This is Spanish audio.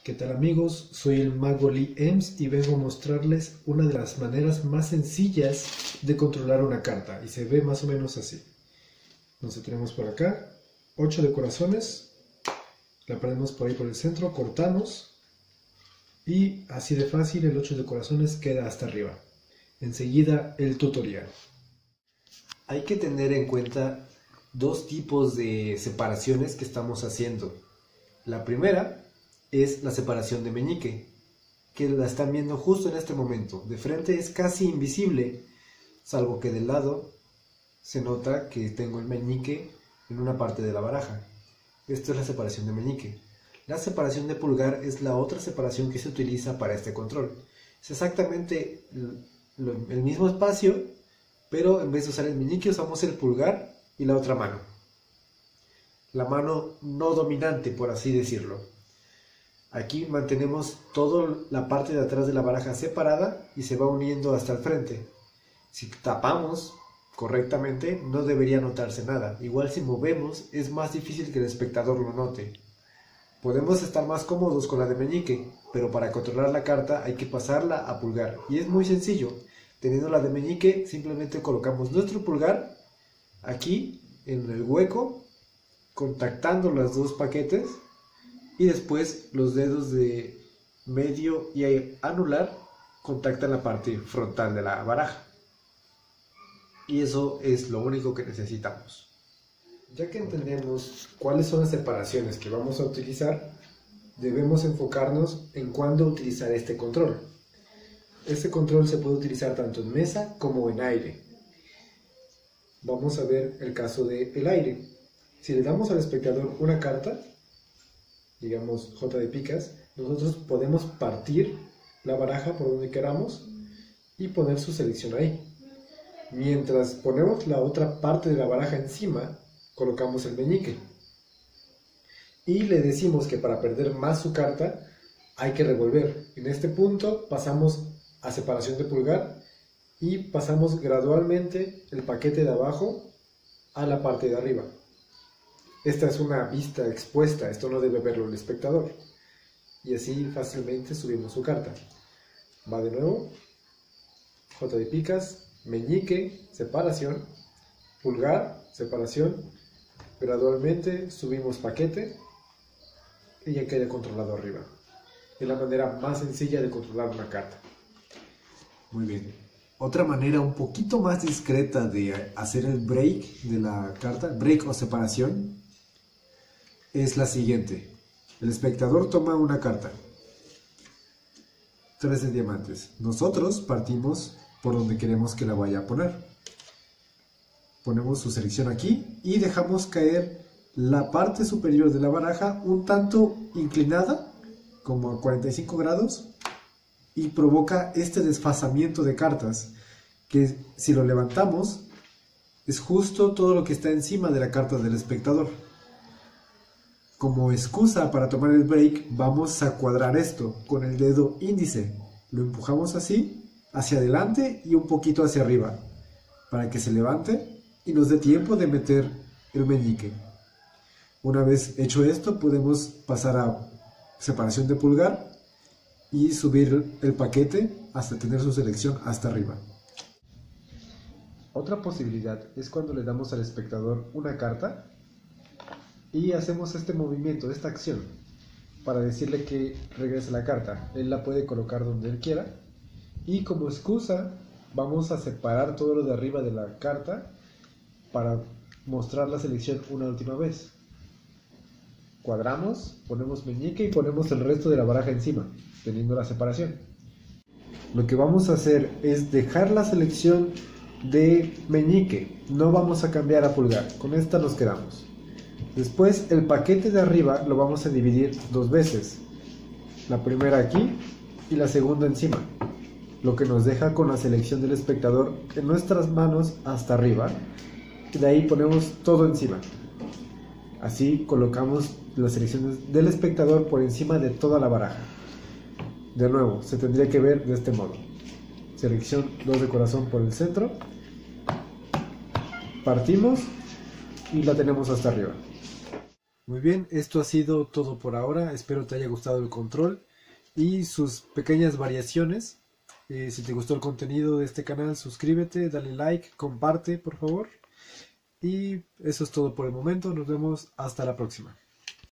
¿Qué tal amigos? Soy el mago Lee Ems y vengo a mostrarles una de las maneras más sencillas de controlar una carta y se ve más o menos así. Entonces tenemos por acá 8 de corazones, la ponemos por ahí por el centro, cortamos y así de fácil el 8 de corazones queda hasta arriba. Enseguida el tutorial. Hay que tener en cuenta dos tipos de separaciones que estamos haciendo. La primera es la separación de meñique, que la están viendo justo en este momento. De frente es casi invisible, salvo que del lado se nota que tengo el meñique en una parte de la baraja. Esto es la separación de meñique. La separación de pulgar es la otra separación que se utiliza para este control. Es exactamente el mismo espacio, pero en vez de usar el meñique usamos el pulgar y la otra mano. La mano no dominante, por así decirlo. Aquí mantenemos toda la parte de atrás de la baraja separada y se va uniendo hasta el frente. Si tapamos correctamente no debería notarse nada. Igual si movemos es más difícil que el espectador lo note. Podemos estar más cómodos con la de meñique, pero para controlar la carta hay que pasarla a pulgar. Y es muy sencillo. Teniendo la de meñique simplemente colocamos nuestro pulgar aquí en el hueco, contactando los dos paquetes. Y después los dedos de medio y anular contactan la parte frontal de la baraja. Y eso es lo único que necesitamos. Ya que entendemos cuáles son las separaciones que vamos a utilizar, debemos enfocarnos en cuándo utilizar este control. Este control se puede utilizar tanto en mesa como en aire. Vamos a ver el caso del aire. Si le damos al espectador una carta, digamos J de picas, nosotros podemos partir la baraja por donde queramos y poner su selección ahí. Mientras ponemos la otra parte de la baraja encima, colocamos el meñique. Y le decimos que para perder más su carta hay que revolver. En este punto pasamos a separación de pulgar y pasamos gradualmente el paquete de abajo a la parte de arriba. Esta es una vista expuesta, esto no debe verlo el espectador. Y así fácilmente subimos su carta. Va de nuevo, J de picas, meñique, separación, pulgar, separación, gradualmente subimos paquete y ya queda controlado arriba. Es la manera más sencilla de controlar una carta. Muy bien. Otra manera un poquito más discreta de hacer el break de la carta, break o separación, es la siguiente. El espectador toma una carta, 3 de diamantes. Nosotros partimos por donde queremos que la vaya a poner. Ponemos su selección aquí y dejamos caer la parte superior de la baraja un tanto inclinada, como a 45 grados, y provoca este desfasamiento de cartas, que si lo levantamos es justo todo lo que está encima de la carta del espectador. Como excusa para tomar el break, vamos a cuadrar esto con el dedo índice. Lo empujamos así, hacia adelante y un poquito hacia arriba, para que se levante y nos dé tiempo de meter el meñique. Una vez hecho esto, podemos pasar a separación de pulgar y subir el paquete hasta tener su selección hasta arriba. Otra posibilidad es cuando le damos al espectador una carta y hacemos este movimiento, esta acción, para decirle que regrese la carta. Él la puede colocar donde él quiera y como excusa vamos a separar todo lo de arriba de la carta para mostrar la selección una última vez. Cuadramos, ponemos meñique y ponemos el resto de la baraja encima, teniendo la separación. Lo que vamos a hacer es dejar la selección de meñique, no vamos a cambiar a pulgar, con esta nos quedamos. Después el paquete de arriba lo vamos a dividir 2 veces, la primera aquí y la segunda encima, lo que nos deja con la selección del espectador en nuestras manos hasta arriba, y de ahí ponemos todo encima. Así colocamos las selecciones del espectador por encima de toda la baraja. De nuevo, se tendría que ver de este modo. Selección 2 de corazón por el centro, partimos y la tenemos hasta arriba. Muy bien, esto ha sido todo por ahora. Espero te haya gustado el control y sus pequeñas variaciones. Si te gustó el contenido de este canal, suscríbete, dale like, comparte, por favor. Y eso es todo por el momento. Nos vemos hasta la próxima.